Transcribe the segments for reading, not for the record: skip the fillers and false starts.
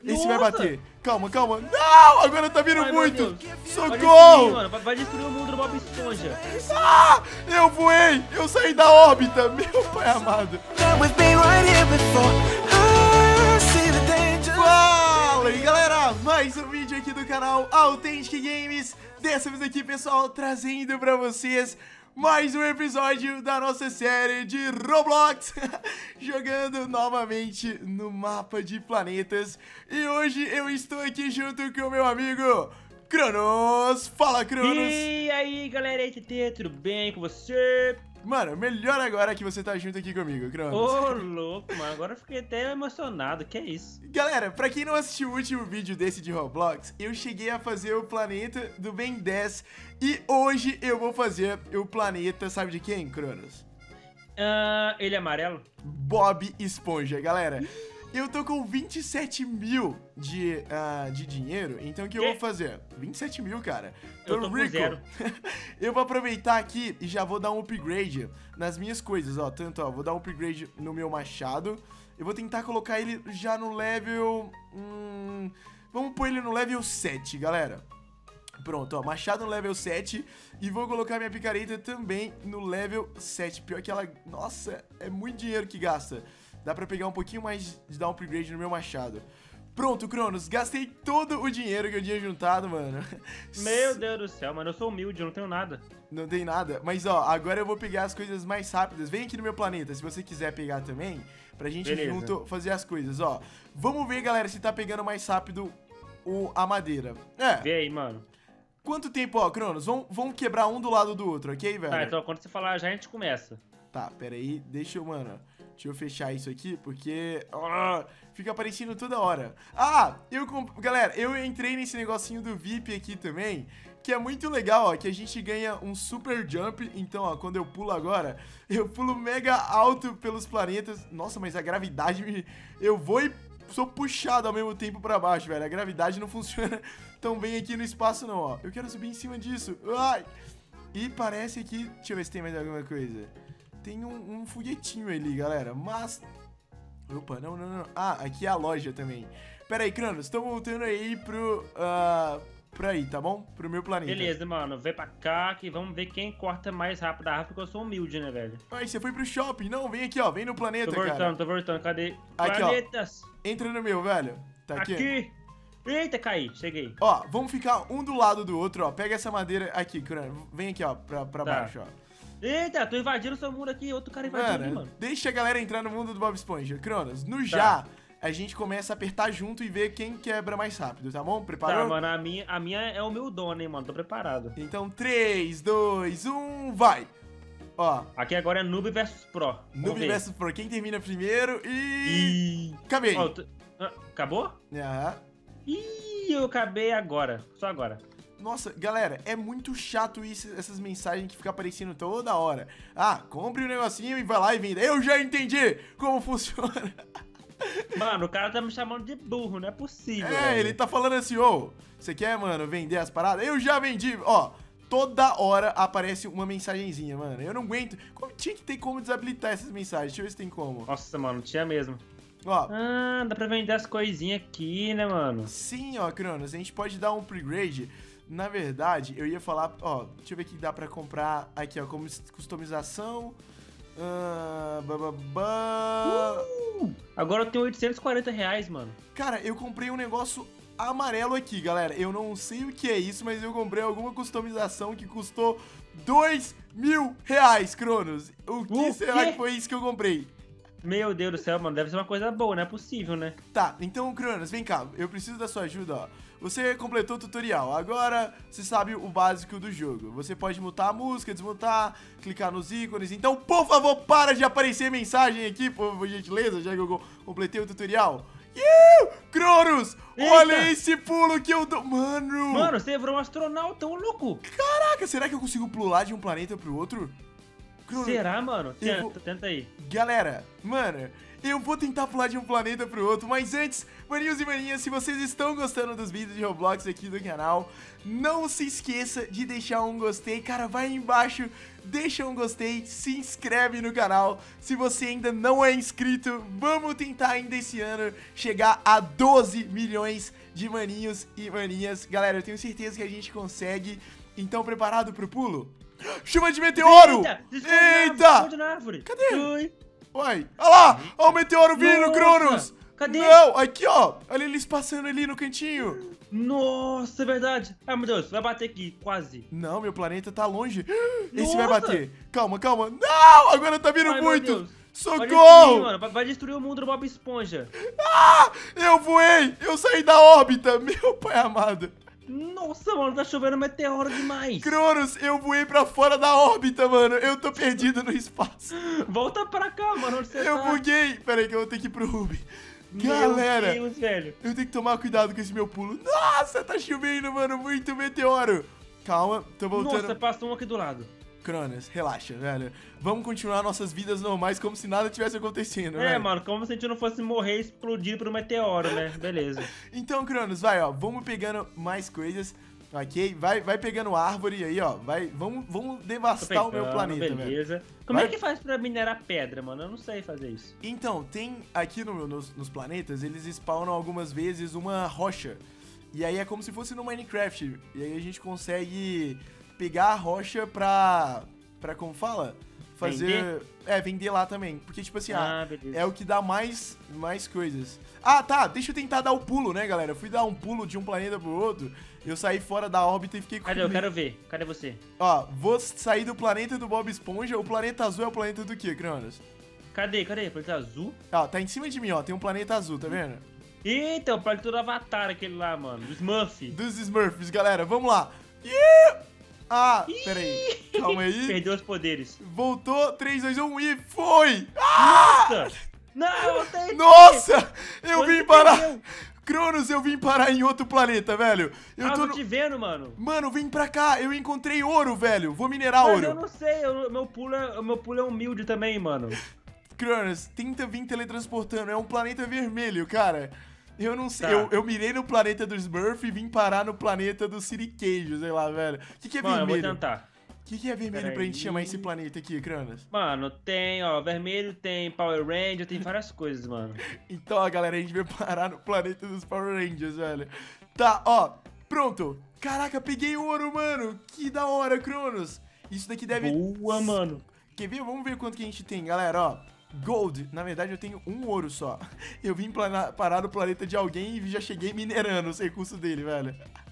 Esse vai Nossa! bater. Calma, calma. Não, agora tá vindo Ai, meu muito. Deus. Vai Socorro. destruir, mano. Vai destruir o mundo do Bob Esponja. Ah, eu voei. Eu saí da órbita. Meu pai amado. Fala aí, galera. Mais um vídeo aqui do canal Authentic Games. Dessa vez aqui, pessoal, trazendo pra vocês mais um episódio da nossa série de Roblox. Jogando novamente no mapa de planetas. E hoje eu estou aqui junto com o meu amigo Cronos. Fala, Cronos. E aí, galera, tudo bem com você? Mano, melhor agora que você tá junto aqui comigo, Cronos. Ô, louco, mano. Agora eu fiquei até emocionado. Que é isso? Galera, pra quem não assistiu o último vídeo desse de Roblox, eu cheguei a fazer o planeta do Ben 10 e hoje eu vou fazer o planeta, sabe de quem, Cronos? Ele é amarelo? Bob Esponja, galera. Eu tô com 27 mil de dinheiro, então o que eu vou fazer? 27 mil, cara. Eu tô com zero. Eu vou aproveitar aqui e já vou dar um upgrade nas minhas coisas, ó. Tanto, ó, vou dar um upgrade no meu machado. Eu vou tentar colocar ele já no level... vamos pôr ele no level 7, galera. Pronto, ó, machado no level 7. E vou colocar minha picareta também no level 7. Pior que ela... Nossa, é muito dinheiro que gasta. Dá pra pegar um pouquinho mais de dar um upgrade no meu machado. Pronto, Cronos, gastei todo o dinheiro que eu tinha juntado, mano. Meu Deus do céu, mano, eu sou humilde, eu não tenho nada. Não tem nada, mas ó, agora eu vou pegar as coisas mais rápidas. Vem aqui no meu planeta, se você quiser pegar também, pra gente junto fazer as coisas, ó. Vamos ver, galera, se tá pegando mais rápido a madeira. Vê aí, mano. Quanto tempo, ó, Cronos? Vamos quebrar um do lado do outro, ok, velho? Tá, então quando você falar já a gente começa. Tá, pera aí, deixa eu fechar isso aqui, porque fica aparecendo toda hora. Galera, eu entrei nesse negocinho do VIP aqui também, que é muito legal, ó, que a gente ganha um super jump. Então, ó, quando eu pulo agora, eu pulo mega alto pelos planetas. Nossa, mas a gravidade eu vou e sou puxado ao mesmo tempo pra baixo, velho. A gravidade não funciona tão bem aqui no espaço, não, ó. Eu quero subir em cima disso. Ai! E parece que... Deixa eu ver se tem mais alguma coisa. Tem um foguetinho ali, galera, mas... Opa, não. Aqui é a loja também. Pera aí, Cronos, tô voltando aí pra aí, tá bom? Pro meu planeta. Beleza, mano, vem pra cá que vamos ver quem corta mais rápido a árvore, porque eu sou humilde, né, velho? Ai, você foi pro shopping. Não, vem aqui, ó, vem no planeta, cara. Tô voltando, cadê? Aqui, Planetas! ó, entra no meu, velho. Tá aqui. Eita, caí, cheguei. Ó, vamos ficar um do lado do outro, ó. Pega essa madeira aqui, Cronos. Vem aqui, ó, pra baixo, ó. Eita, tô invadindo o seu mundo aqui, outro cara invadindo aqui, mano. Deixa a galera entrar no mundo do Bob Esponja. Cronos, a gente começa a apertar junto e ver quem quebra mais rápido, tá bom? Preparou? Tá, mano, a minha é o meu dono, hein, mano, tô preparado. Então, 3, 2, 1, vai! Ó. Aqui agora é Noob vs Pro. Noob vs Pro, quem termina primeiro e... Acabei! Acabou? Aham. Ih, eu acabei agora, só agora. Nossa, galera, é muito chato isso, essas mensagens que ficam aparecendo toda hora. Compre um negocinho e vai lá e venda. Eu já entendi como funciona. Mano, o cara tá me chamando de burro, não é possível. Velho. Ele tá falando assim, você quer, mano, vender as paradas? Eu já vendi, ó. Toda hora aparece uma mensagenzinha, mano. Eu não aguento. Tinha que ter como desabilitar essas mensagens. Deixa eu ver se tem como. Nossa, mano, tinha mesmo. Ó. Dá pra vender as coisinhas aqui, né, mano? Sim, ó, Cronos, a gente pode dar um upgrade. Na verdade, eu ia falar, ó, deixa eu ver o que dá pra comprar aqui, ó, como customização. Agora eu tenho 840 reais, mano. Cara, eu comprei um negócio amarelo aqui, galera. Eu não sei o que é isso, mas eu comprei alguma customização que custou 2.000 reais, Cronos. O que será que foi isso que eu comprei? Meu Deus do céu, mano, deve ser uma coisa boa, não é possível, né? Tá, então, Cronos, vem cá, eu preciso da sua ajuda, ó. Você completou o tutorial, agora você sabe o básico do jogo. Você pode mutar a música, desmutar, clicar nos ícones. Então, por favor, para de aparecer mensagem aqui, por gentileza, já que eu completei o tutorial. Cronos, olha esse pulo que eu dou. Mano, você virou um astronauta, louco. Caraca, será que eu consigo pular de um planeta pro outro? Cronos, será, mano? Tenta aí. Galera, mano, eu vou tentar pular de um planeta pro outro, mas antes, maninhos e maninhas, se vocês estão gostando dos vídeos de Roblox aqui do canal, não se esqueça de deixar um gostei, cara, vai aí embaixo, deixa um gostei, se inscreve no canal, se você ainda não é inscrito, vamos tentar ainda esse ano chegar a 12 milhões de maninhos e maninhas, galera, eu tenho certeza que a gente consegue, então preparado pro pulo? Chuva de meteoro! Eita! Esconde na árvore. Cadê? Ui. Uai, olha lá! Olha o meteoro vindo, Nossa, Cronos! cadê? Não, aqui ó! Olha eles passando ali no cantinho! Nossa, é verdade. Ai, meu Deus, vai bater aqui, quase. Não, meu planeta tá longe. Esse vai Nossa. bater. Calma, calma. Não! Agora tá vindo Ai, meu muito! Deus. Vai destruir, Socorro! mano. Vai destruir o mundo do Bob Esponja. Ah! Eu voei! Eu saí da órbita! Meu pai amado! Nossa, mano, tá chovendo meteoro demais. Cronos, eu voei pra fora da órbita, mano! Eu tô perdido no espaço! Volta pra cá, mano, onde você Eu tá? buguei! Pera aí que eu vou ter que ir pro Ruby. Meu Galera! Deus, velho. Eu tenho que tomar cuidado com esse meu pulo. Nossa, tá chovendo, mano. Muito meteoro. Calma, tô voltando. Nossa, passou um aqui do lado. Cronos, relaxa, velho. Vamos continuar nossas vidas normais como se nada tivesse acontecendo, É, velho. mano, como se a gente não fosse morrer explodido por um meteoro, né? Beleza. Então, Cronos, vai, ó. Vamos pegando mais coisas, ok? Vai pegando árvore aí, ó. Vamos Tô devastar o meu pegando, planeta, velho. beleza. Como Vai. é que faz pra minerar pedra, mano? Eu não sei fazer isso. Então, tem aqui nos planetas, eles spawnam algumas vezes uma rocha. E aí é como se fosse no Minecraft. E aí a gente consegue pegar a rocha pra como fala? Fazer... vender lá também. Porque, tipo assim, Beleza. é o que dá mais coisas. Ah, tá, deixa eu tentar dar o pulo, né, galera? Eu fui dar um pulo de um planeta pro outro, eu saí fora da órbita e fiquei com Cadê? Eu medo. quero ver. Cadê você? Ó, vou sair do planeta do Bob Esponja. O planeta azul é o planeta do quê, Cronos? Cadê? Planeta azul? Ó, tá em cima de mim, ó, tem um planeta azul, tá vendo? Eita, o planeta do Avatar, aquele lá, mano. Do Smurf. Dos Smurfs, galera, vamos lá. Pera aí, calma aí. Perdeu os poderes. Voltou, 3, 2, 1 e foi! Nossa! Não, tem. Nossa! Eu Onde vim você parar... perdeu? Cronos, eu vim parar em outro planeta, velho. Eu tô tô no... te vendo, mano. Mano, vem pra cá, eu encontrei ouro, velho. Vou minerar Mas ouro. eu não sei, meu pulo é humilde também, mano. Cronos, tenta vir teletransportando. É um planeta vermelho, cara. Eu não sei. Tá. Eu mirei no planeta do Smurf e vim parar no planeta do Siriqueijo, sei lá, velho. O que é Mano, eu vou vermelho? tentar. O que é vermelho Pera pra gente aí. chamar esse planeta aqui, Cronos? Mano, tem, ó, vermelho, tem Power Ranger, tem várias coisas, mano. Então, ó, galera, a gente veio parar no planeta dos Power Rangers, velho. Tá, ó, pronto. Caraca, peguei ouro, mano. Que da hora, Cronos. Isso daqui deve... Boa, mano. Quer ver? Vamos ver quanto que a gente tem, galera, ó. Gold. Na verdade, eu tenho um ouro só. Eu vim parar no planeta de alguém e já cheguei minerando os recursos dele, velho.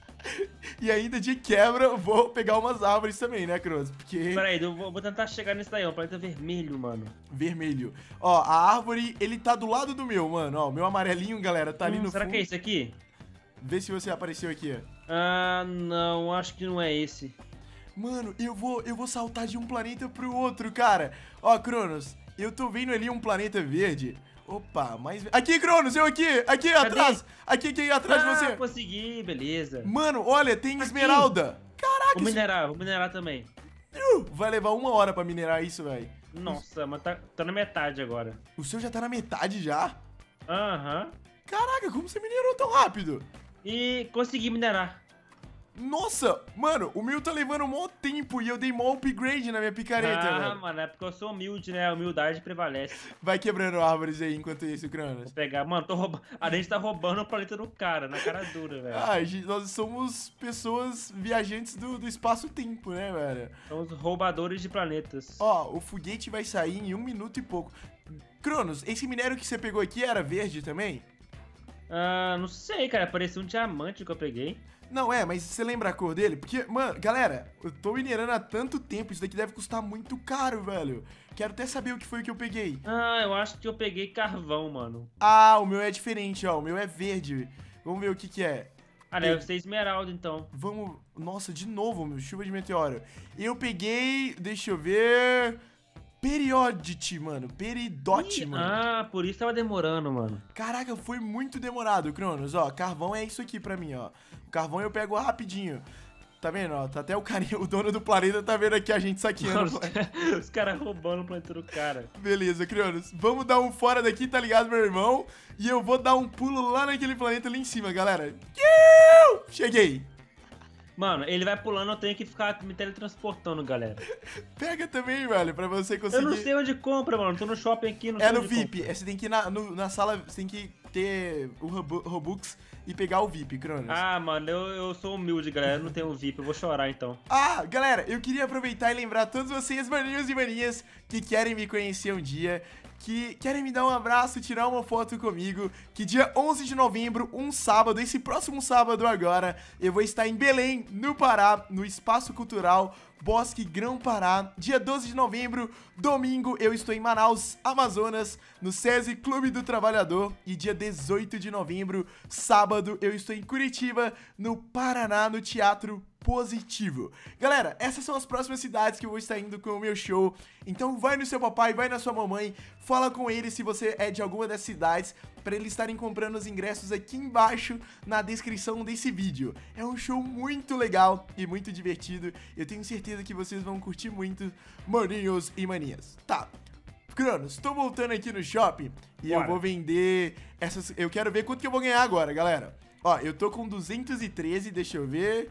E ainda de quebra, eu vou pegar umas árvores também, né, Cronos? Porque... Pera aí, eu vou tentar chegar nesse daí, ó, um planeta vermelho, mano. Vermelho. Ó, a árvore, ele tá do lado do meu, mano. Ó, o meu amarelinho, galera, tá ali no Será fundo. que é esse aqui? Vê se você apareceu aqui. Ah, não, acho que não é esse. Mano, eu vou saltar de um planeta pro outro, cara. Ó, Cronos, eu tô vendo ali um planeta verde. Opa, mais... Aqui, Cronos, eu aqui atrás. Aqui atrás de você. Consegui, beleza. Mano, olha, tem Aqui. esmeralda. Caraca, Vou minerar também. vai levar 1 hora pra minerar isso, velho. Nossa, mas tá na metade agora. O seu já tá na metade já? Aham. Caraca, como você minerou tão rápido? E consegui minerar. Nossa, mano, o meu tá levando um maior tempo e eu dei mó upgrade na minha picareta, velho. Mano, é porque eu sou humilde, né? A humildade prevalece. Vai quebrando árvores aí enquanto isso, Cronos. Vou pegar, mano, a gente tá roubando o planeta do cara, na cara dura, velho. Nós somos pessoas viajantes do espaço-tempo, né, velho? Somos roubadores de planetas. Ó, o foguete vai sair em 1 minuto e pouco. Cronos, esse minério que você pegou aqui era verde também? Ah, não sei, cara. Parecia um diamante que eu peguei. Não, mas você lembra a cor dele? Porque, mano, galera, eu tô minerando há tanto tempo, isso daqui deve custar muito caro, velho. Quero até saber o que foi que eu peguei. Ah, eu acho que eu peguei carvão, mano. Ah, o meu é diferente, ó, o meu é verde. Vamos ver o que é. Ah, deve ser esmeralda, então. Vamos... Nossa, de novo, meu, chuva de meteoro. Eu peguei, deixa eu ver... Periodite, mano. Peridote, mano. Ah, por isso tava demorando, mano. Caraca, foi muito demorado, Cronos. Ó, carvão é isso aqui pra mim, ó. O carvão eu pego rapidinho. tá vendo, ó? Tá até o carinha, o dono do planeta tá vendo aqui a gente saqueando. Mano, os caras roubando o planeta do cara. Beleza, Cronos. Vamos dar um fora daqui, tá ligado, meu irmão? E eu vou dar um pulo lá naquele planeta ali em cima, galera. Cheguei. Mano, ele vai pulando, eu tenho que ficar me teletransportando, galera. Pega também, velho, pra você conseguir... Eu não sei onde compra, mano. Tô no shopping aqui, não É sei no onde VIP. compra. Você tem que ir na sala, você tem que ter o Robux e pegar o VIP, Cronos. Ah, mano, eu sou humilde, galera. Eu não tenho VIP, eu vou chorar então. Ah, galera, eu queria aproveitar e lembrar todos vocês, maninhos e maninhas, que querem me conhecer um dia, que querem me dar um abraço, tirar uma foto comigo, que dia 11 de novembro, um sábado, esse próximo sábado agora, eu vou estar em Belém, no Pará, no Espaço Cultural Bosque Grão-Pará. Dia 12 de novembro, domingo, eu estou em Manaus, Amazonas, no SESI Clube do Trabalhador. E dia 18 de novembro, sábado, eu estou em Curitiba, no Paraná, no Teatro Positivo. Galera, essas são as próximas cidades que eu vou estar indo com o meu show. Então vai no seu papai, vai na sua mamãe, fala com ele se você é de alguma dessas cidades, para eles estarem comprando os ingressos aqui embaixo na descrição desse vídeo. É um show muito legal e muito divertido. Eu tenho certeza que vocês vão curtir muito, maninhos e maninhas. Tá, Cronos, tô voltando aqui no shopping e Bora. eu vou vender essas... Eu quero ver quanto que eu vou ganhar agora, galera. Ó, eu tô com 213, deixa eu ver...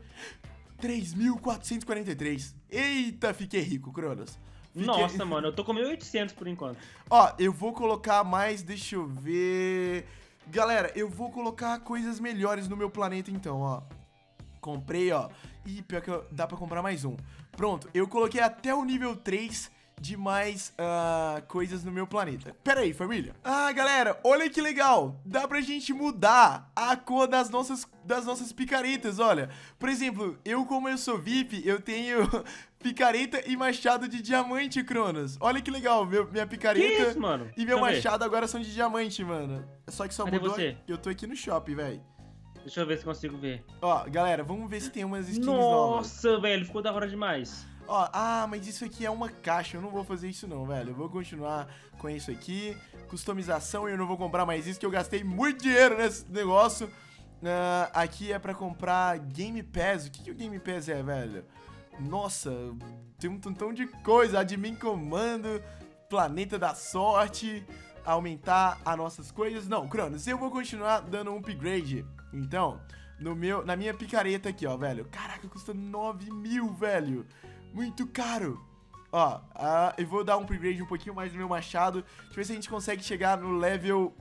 3.443. Eita, fiquei rico, Cronos. Nossa, mano, eu tô com 1.800 por enquanto. Ó, eu vou colocar mais, deixa eu ver... Galera, eu vou colocar coisas melhores no meu planeta então, ó. Comprei, ó. Ih, pior que dá pra comprar mais um. Pronto, eu coloquei até o nível 3 de mais coisas no meu planeta. Pera aí, família. Ah, galera, olha que legal. Dá pra gente mudar a cor das nossas picaretas, olha. Por exemplo, como eu sou VIP, eu tenho picareta e machado de diamante, Cronos. Olha que legal, minha picareta Que isso, mano? e meu Deixa eu ver. machado agora são de diamante, mano. Só que só Cadê mudou... você? Eu tô aqui no shopping, velho. Deixa eu ver se consigo ver. Ó, galera, vamos ver se tem umas skins novas. Nossa, velho, ficou da hora demais. Ó, mas isso aqui é uma caixa, eu não vou fazer isso não, velho. Eu vou continuar com isso aqui. Customização, eu não vou comprar mais isso, que eu gastei muito dinheiro nesse negócio. Aqui é pra comprar Game Pass. O que o Game Pass é, velho? Nossa, tem um tantão de coisa. Admin Comando, Planeta da Sorte, aumentar as nossas coisas. Não, Cronos, eu vou continuar dando um upgrade. Então, na minha picareta aqui, ó, velho. Caraca, custa 9 mil, velho. Muito caro. Ó, eu vou dar um upgrade um pouquinho mais no meu machado. Deixa eu ver se a gente consegue chegar no level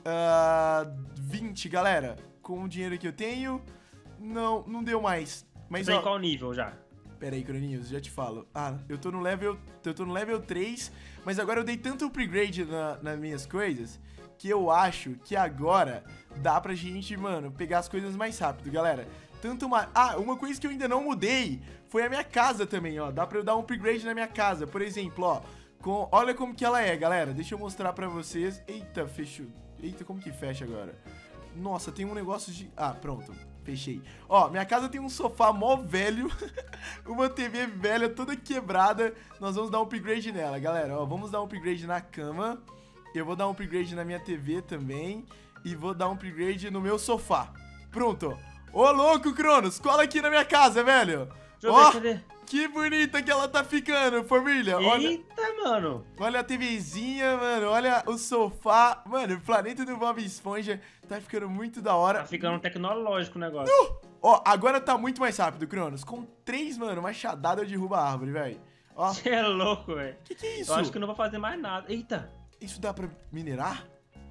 20, galera. Com o dinheiro que eu tenho. Não deu mais. Mas, Você tá ó, em qual nível já? pera aí, Croninhos, já te falo. Eu tô no level 3, mas agora eu dei tanto upgrade nas minhas coisas que eu acho que agora dá pra gente, mano, pegar as coisas mais rápido, galera. Uma coisa que eu ainda não mudei foi a minha casa também, ó. Dá pra eu dar um upgrade na minha casa, por exemplo, ó. Olha como que ela é, galera. Deixa eu mostrar pra vocês. Eita, fechou. Eita, como que fecha agora? Nossa, tem um negócio de... pronto. Fechei. Ó, minha casa tem um sofá mó velho, uma TV velha toda quebrada. Nós vamos dar um upgrade nela, galera. Ó, vamos dar um upgrade na cama. Eu vou dar um upgrade na minha TV também. E vou dar um upgrade no meu sofá. Pronto. Ô, louco, Cronos, cola aqui na minha casa, velho. Deixa eu Ó, ver, cadê? que bonita que ela tá ficando, família. Eita, mano. Olha a TVzinha, mano. Olha o sofá. Mano, o planeta do Bob Esponja tá ficando muito da hora. Tá ficando tecnológico o negócio. Ó, agora tá muito mais rápido, Cronos. Com 3, mano, machadada eu derrubo a árvore, velho. Ó, Você é louco, velho. que é isso? Eu acho que eu não vou fazer mais nada. Eita. Isso dá pra minerar?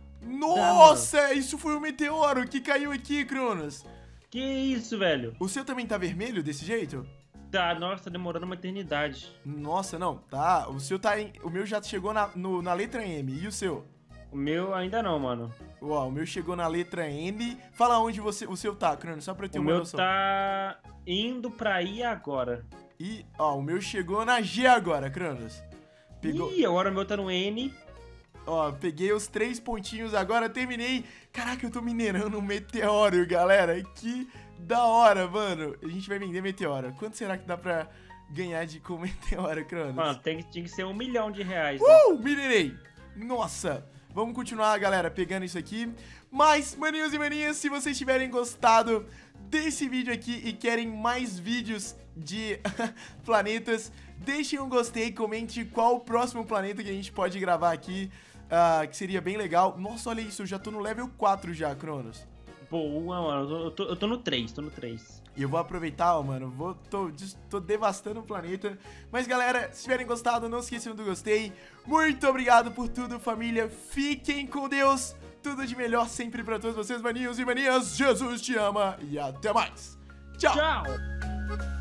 Nossa, isso foi um meteoro que caiu aqui, Cronos. Que isso, velho? O seu também tá vermelho desse jeito? Tá, nossa, tá demorando uma eternidade. Nossa, não, tá. O seu tá em... O meu já chegou na letra M. E o seu? O meu ainda não, mano. Ó, o meu chegou na letra N. Fala onde o seu tá, Cronos, só pra eu ter O uma meu noção. tá indo pra ir agora. E, ó, o meu chegou na G agora, Cronos. Pegou... Ih, agora o meu tá no N. Ó, peguei os 3 pontinhos agora, terminei. Caraca, eu tô minerando um meteoro, galera. Que da hora, mano. A gente vai vender meteoro. Quanto será que dá pra ganhar com meteoro, Cronos? Mano, tinha que ser R$1 milhão, né? Minerei. Nossa. Vamos continuar, galera, pegando isso aqui. Mas, maninhos e maninhas, se vocês tiverem gostado desse vídeo aqui e querem mais vídeos de planetas, deixem um gostei, comente qual o próximo planeta que a gente pode gravar aqui, que seria bem legal. Nossa, olha isso, eu já tô no level 4 já, Cronos. Boa, mano, eu tô no 3, E eu vou aproveitar, ó, mano, tô devastando o planeta. Mas galera, se tiverem gostado, não esqueçam do gostei. Muito obrigado por tudo, família. Fiquem com Deus. Tudo de melhor sempre pra todos vocês, maninhos e maninhas. Jesus te ama e até mais. Tchau. Tchau.